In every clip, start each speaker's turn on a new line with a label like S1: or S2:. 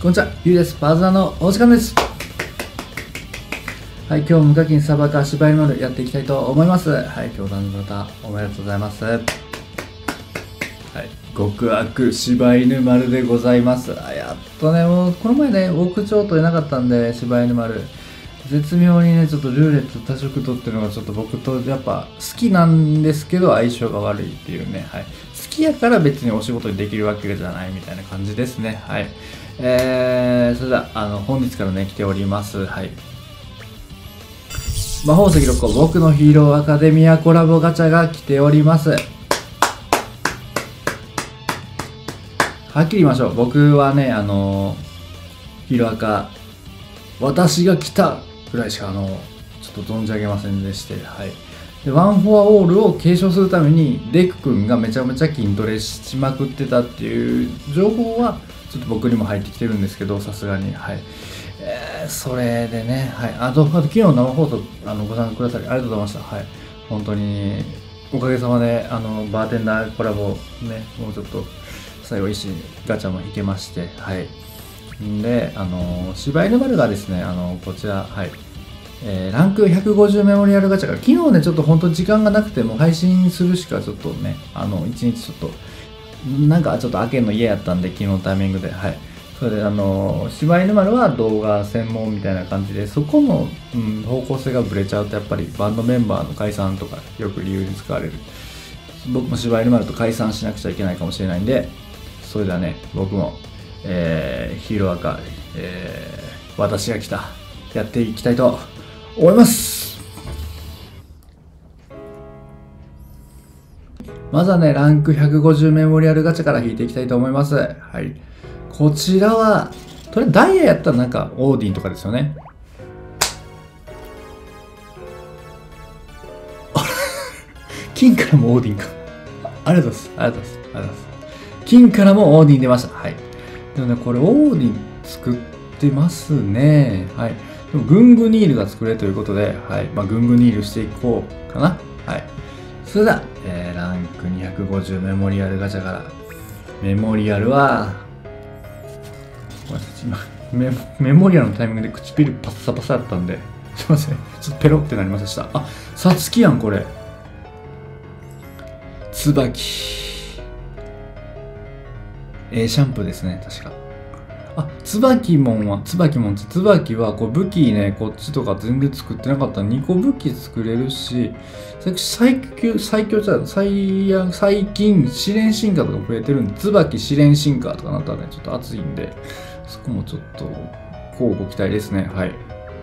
S1: こんにちは、ゆうです。パズナのお時間です。はい、今日も無課金サバカ柴犬丸やっていきたいと思います。はい、今日の方おめでとうございます。はい、極悪柴犬丸でございます。やっとね、もうこの前ね、屋上取れなかったんで、柴犬丸。絶妙にね、ちょっとルーレット多色取ってるのがちょっと僕とやっぱ好きなんですけど相性が悪いっていうね、はい。好きやから別にお仕事にできるわけじゃないみたいな感じですね。はい。それでは、本日からね、来ております。はい。魔法石6個、僕のヒーローアカデミアコラボガチャが来ております。はっきり言いましょう。僕はね、ヒーローアカ、私が来たぐらいしかちょっと存じ上げませんでして、はい。で、ワン・フォア・オールを継承するために、デク君がめちゃめちゃ筋トレしまくってたっていう情報は、ちょっと僕にも入ってきてるんですけど、さすがに。はい。それでね、はい。あと昨日生放送、ご参加くださりありがとうございました。はい。本当に、おかげさまで、バーテンダーコラボ、ね、もうちょっと、最後、石ガチャも引けまして、はい。で、柴犬丸がですね、こちら、はい。ランク150メモリアルガチャが、昨日ね、ちょっと本当時間がなくて、もう配信するしかちょっとね、一日ちょっと、なんかちょっと開けるの嫌やったんで、昨日のタイミングで、はい。それで、柴犬丸は動画専門みたいな感じで、そこの、方向性がブレちゃうと、やっぱりバンドメンバーの解散とか、よく理由に使われる。僕も柴犬丸と解散しなくちゃいけないかもしれないんで、それではね、僕も、ヒーローアカ、私が来た、やっていきたいと思います。まずはね、ランク150メモリアルガチャから引いていきたいと思います。はい。こちらは、とりあえずダイヤやったらなんか、オーディンとかですよね。金からもオーディンか。ありがとうございます。ありがとうございます。ありがとうございます。金からもオーディン出ました。はい。でもね、これオーディン作ってますね。はい。でも、グングニールが作れということで、はい。まあ、グングニールしていこうかな。はい。それでは、ランク250メモリアルガチャから。メモリアルは、ごめんなさい、今、メモリアルのタイミングで唇パッサパサだったんで、すいません。ちょっとペロってなりました。あ、サツキやん、これ。ツバキ。シャンプーですね、確か。あ、ツバキは、こう武器ね、こっちとか全然作ってなかったら2個武器作れるし、最近試練進化とか増えてるんで、ツバキ試練進化とかなったらね、ちょっと熱いんで、そこもちょっと、こうご期待ですね、はい。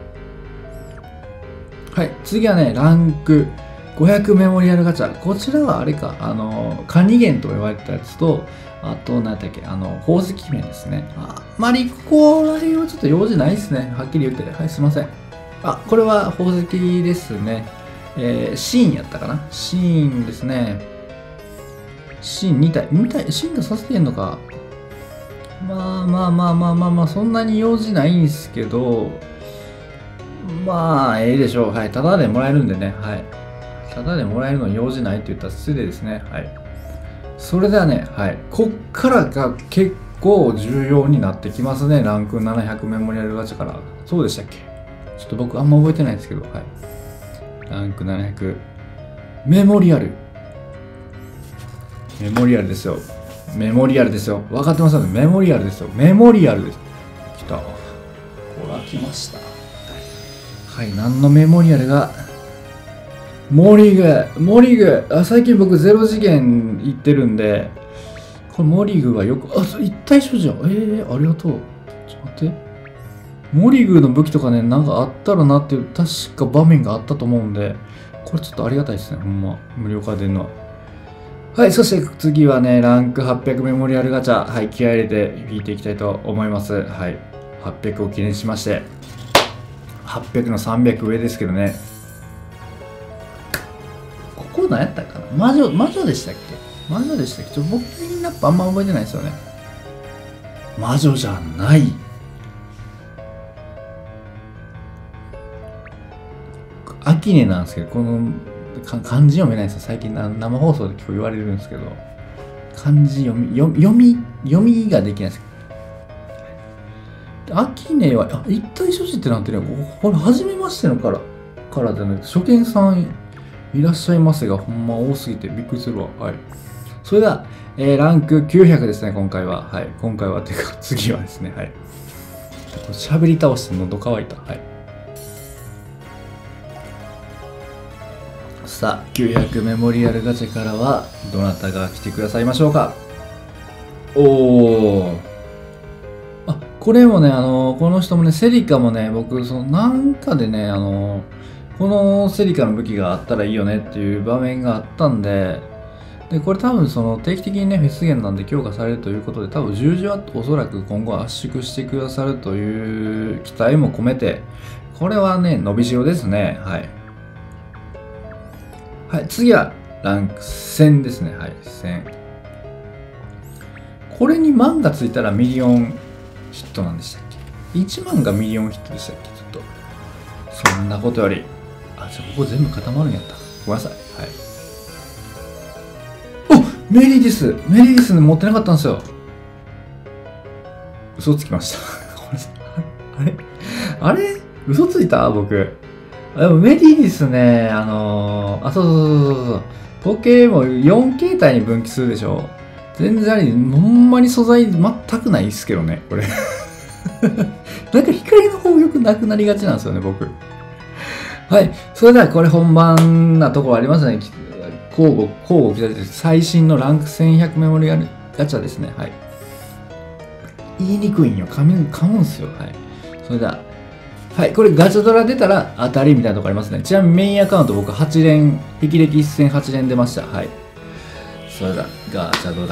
S1: はい、次はね、ランク500メモリアルガチャ。こちらはあれか、カニゲンと言われてたやつと、あと、何だっけ、宝石姫ですね。あまりここら辺はちょっと用事ないですね。はっきり言って。はい、すいません。あ、これは宝石ですね。シーンやったかな。シーンですね。シーン2体、シーンがさせてんのか。まあ、そんなに用事ないんですけど、まあ、ええでしょう。はい、ただでもらえるんでね。はい。ただでもらえるのに用事ないって言ったら失礼ですね。はい。それではね、はい。こっからが結構重要になってきますね。ランク700メモリアルガチャから。そうでしたっけ？ちょっと僕あんま覚えてないですけど、はい。ランク700。メモリアル。メモリアルですよ。メモリアルですよ。分かってますよね。メモリアルですよ。メモリアルです。来た。ほら、来ました。はい、何のメモリアルがモリグあ、最近僕0次元行ってるんで、これモリグがよく、あ、一体所じゃん。ありがとう。ちょっと待って。モリグの武器とかね、なんかあったらなっていう、確か場面があったと思うんで、これちょっとありがたいですね。ほんま。無料化でんのは。はい、そして次はね、ランク800メモリアルガチャ。はい、気合入れて引いていきたいと思います。はい。800を記念しまして、800の300上ですけどね。ここ何やったかな、魔女でしたっけ？僕みんなあんま覚えてないですよね。魔女じゃない。アキネなんですけど、この漢字読めないですよ。最近生放送で結構言われるんですけど、漢字読みができないです。 アキネは、あ、一体所持ってなってるよ。これ、初めましてのからじゃないと、初見さんいらっしゃいませが、ほんま多すぎてびっくりするわ。はい。それでは、ランク900ですね、今回は。はい。今回は、てか、次はですね、はい。喋り倒して喉乾いた。はい。さあ、900メモリアルガチャからは、どなたが来てくださいましょうか。おー。あ、これもね、この人もね、セリカもね、僕、なんかでね、このセリカの武器があったらいいよねっていう場面があったんで、で、これ多分定期的にね、フェス源なんで強化されるということで、多分十字はおそらく今後圧縮してくださるという期待も込めて、これはね、伸びしろですね。はい。はい、次はランク1000ですね。はい、1000。これに万がついたらミリオンヒットなんでしたっけ？ 1 万がミリオンヒットでしたっけ？ちょっと。そんなことより。あ、じゃあここ全部固まるんやった。ごめんなさい。はい。お、メリーです。メリーですね。持ってなかったんですよ。嘘つきました。あれあれ嘘ついた僕。でもメリーですね。そう。ポケモン4形態に分岐するでしょ。全然あり、ほんまに素材全くないっすけどね、これ。なんか光の方よくなくなりがちなんですよね、僕。はい。それではこれ本番なところありますね。交互期待です。最新のランク1100メモリアルガチャですね。はい。言いにくいんよ。噛むんすよ。はい。それでは。はい、これガチャドラ出たら当たりみたいなとこありますね。ちなみにメインアカウント僕8連、霹靂1戦8連出ました。はい。それだ、ガチャドラ。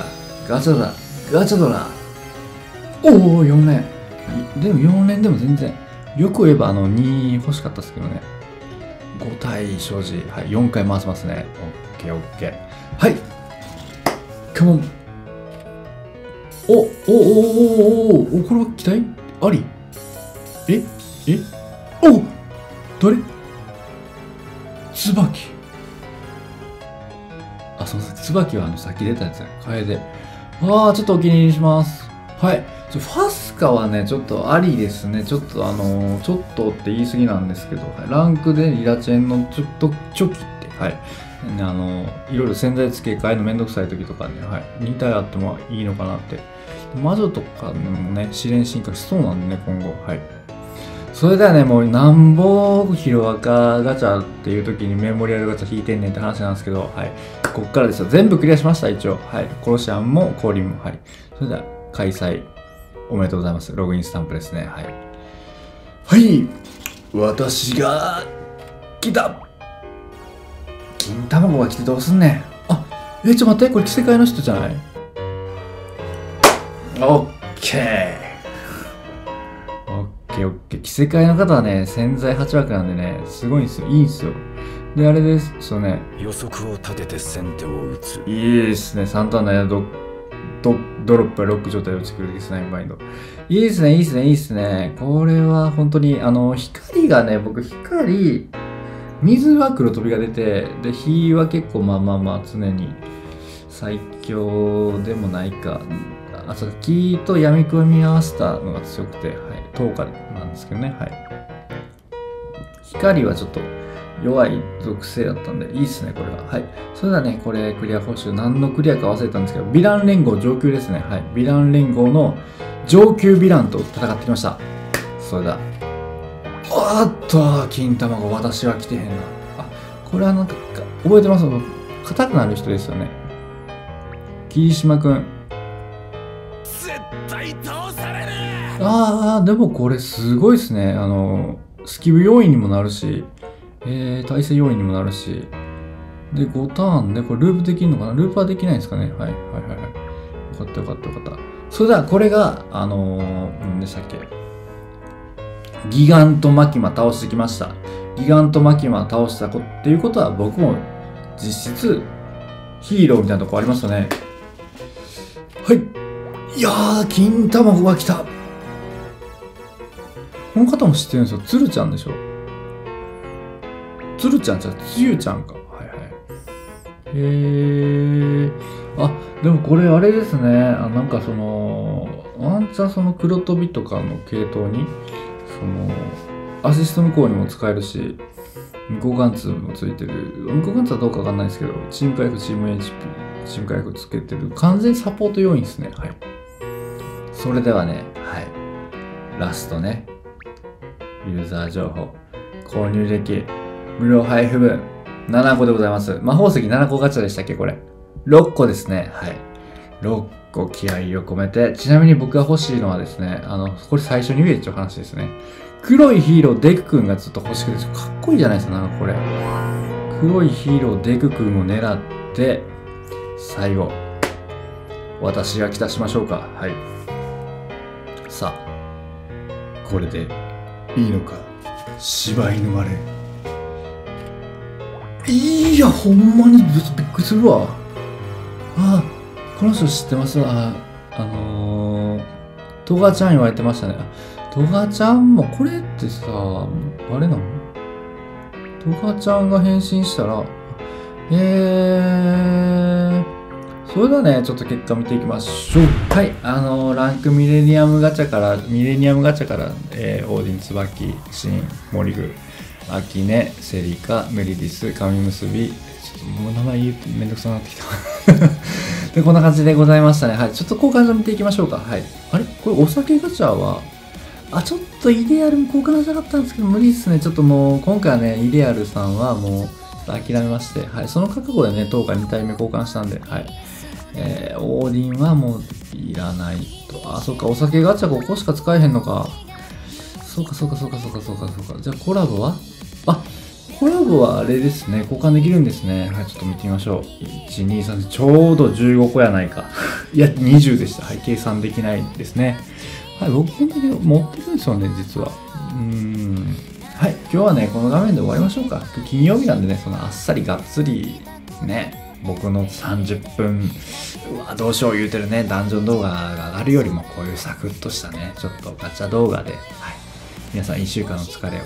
S1: おお、4連。でも4連でも全然。よく言えば2欲しかったですけどね。5体所持。はい、4回回せますね。オッケー。はい。カモン。お、これは期待あり？お！誰？椿。あ、そうです。椿はさっき出たやつや。楓。ああ、ちょっとお気に入りにします。はい。ファスカはね、ちょっとありですね。ちょっとって言い過ぎなんですけど、はい、ランクでリラチェンのちょっとチョキって、はい。いろいろ洗剤付け替えのめんどくさい時とかに、はい。2体あってもいいのかなって。魔女とかでもね、試練進化しそうなんでね、今後。はい。それではね、もうなんぼヒロアカガチャっていう時にメモリアルガチャ引いてんねんって話なんですけど、はい。こっからですよ。全部クリアしました、一応。はい。コロシアンも降臨も。はい。それでは、開催おめでとうございます。ログインスタンプですね。はい。はい。私が来た。金卵が来てどうすんねん。あ、ちょっと待って。これ着せ替えの人じゃない？オッケー。着せ替えの方はね、潜在8枠なんでね、すごいんですよ。いいんですよ。で、あれですよね。
S2: 予測を立てて先手を打つ。
S1: いいですね。サンターナやドロップやロック状態を作るスナイプバインド。いいですね。これは本当に、光がね、僕、水は黒飛びが出て、で、火は結構まあ常に最強でもないか。あ、そう、木と闇組み合わせたのが強くて、はい、10日なんですけどね、はい。光はちょっと弱い属性だったんで、いいっすね、これは。はい。それではね、これ、クリア報酬、何のクリアか忘れたんですけど、ヴィラン連合上級ですね。はい。ヴィラン連合の上級ヴィランと戦ってきました。それだ。金卵、私は来てへんな。あ、これはなんか、覚えてます？硬くなる人ですよね。霧島くん。でもこれすごいですね。スキブ要因にもなるし、耐性要因にもなるし、で、5ターンで、これループできるのかな？ループはできないんですかね？はい。よかった。それでは、これが、何でしたっけ？ギガントマキマ倒してきました。ギガントマキマ倒したっていうことは、僕も実質、ヒーローみたいなとこありましたね。はい。いやー、金卵が来た。この方も知ってるんですよ。つるちゃんでしょ。つるちゃんじゃつゆちゃんか。はい。 あ、でもこれあれですね。なんかその、ワンチャンその黒飛びとかの系統に、その、アシスト無効にも使えるし、無効貫通もついてる。無効貫通はどうかわかんないですけど、チーム回復、チーム HP、チーム回復つけてる。完全サポート要員ですね。はい。それではね、はい。ラストね。ユーザー情報。購入歴。無料配布分。7個でございます。魔法石7個ガチャでしたっけこれ。6個ですね。はい。6個気合を込めて。ちなみに僕が欲しいのはですね、これ最初に言えっていう話ですね。黒いヒーローデク君がずっと欲しくて、かっこいいじゃないですか、なんかこれ。黒いヒーローデク君を狙って、最後、私が来たしましょうか。はい。さあ、これでいいのか、柴犬まれ。いや、ほんまにびっくりするわ。あ、この人知ってますわ。トガちゃん言われてましたね。トガちゃんも、これってさ、あれなの？トガちゃんが変身したら、それではね、ちょっと結果見ていきましょう。はい、ランクミレニアムガチャから、オーディン、ツバキ、シン、モリグ、アキネ、セリカ、メリディス、神結び、ちょっともう名前言うとめんどくさくなってきた。で、こんな感じでございましたね。はい、ちょっと交換所見ていきましょうか。はい。あれこれお酒ガチャは、ちょっとイデアル交換したかったんですけど、無理ですね。ちょっともう、今回はね、イデアルさんはもう、諦めまして、はい。その覚悟でね、10日2体目交換したんで、はい。オーディンはもう、いらないと。そっか、お酒ガチャ5個しか使えへんのか。そうか。じゃあ、コラボはコラボはあれですね。交換できるんですね。はい、ちょっと見てみましょう。1、2、3、ちょうど15個やないか。いや、20でした。はい、計算できないですね。はい、僕も持ってるんですよね、実は。はい、今日はね、この画面で終わりましょうか。金曜日なんでね、そのあっさりがっつり、ね、僕の30分、どうしよう言うてるね、ダンジョン動画が上がるよりも、こういうサクッとしたね、ちょっとガチャ動画で、はい、皆さん1週間の疲れを、はい、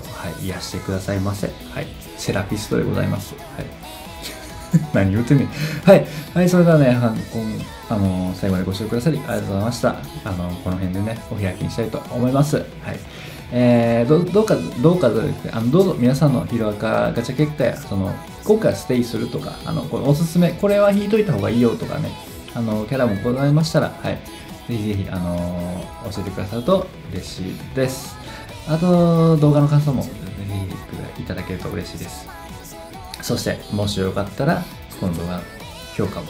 S1: 癒してくださいませ。はい、セラピストでございます。はい。何言うてんねん。はい、それではね、最後までご視聴くださりありがとうございました。この辺でね、お開きにしたいと思います。はい。どうぞ皆さんのヒロアカガチャ結果や、今回はステイするとか、これおすすめ、これは引いといた方がいいよとかね、キャラもございましたら、はい、ぜひ、教えてくださると嬉しいです。あと、動画の感想もぜひいただけると嬉しいです。そして、もしよかったら、この動画、評価も。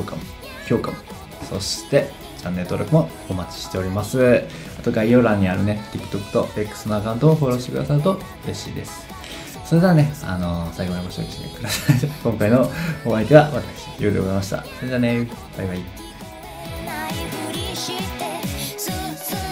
S1: そして、チャンネル登録もお待ちしております。あと、概要欄にあるね、TikTok と X のアカウントをフォローしてくださると嬉しいです。それではね、最後までご視聴してください。今回のお相手は私、ゆうでございました。それではね、バイバイ。